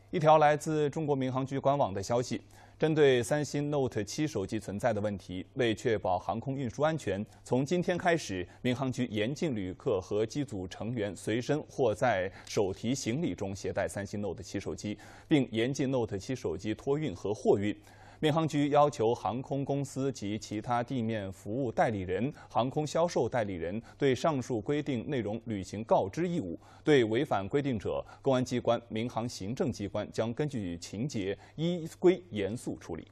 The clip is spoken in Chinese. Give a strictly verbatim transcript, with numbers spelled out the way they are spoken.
一条来自中国民航局官网的消息，针对三星 Note 七手机存在的问题，为确保航空运输安全，从今天开始，民航局严禁旅客和机组成员随身或在手提行李中携带三星 Note 七手机，并严禁 Note 七手机托运和货运。 民航局要求航空公司及其他地面服务代理人、航空销售代理人对上述规定内容履行告知义务。对违反规定者，公安机关、民航行政机关将根据情节依规严肃处理。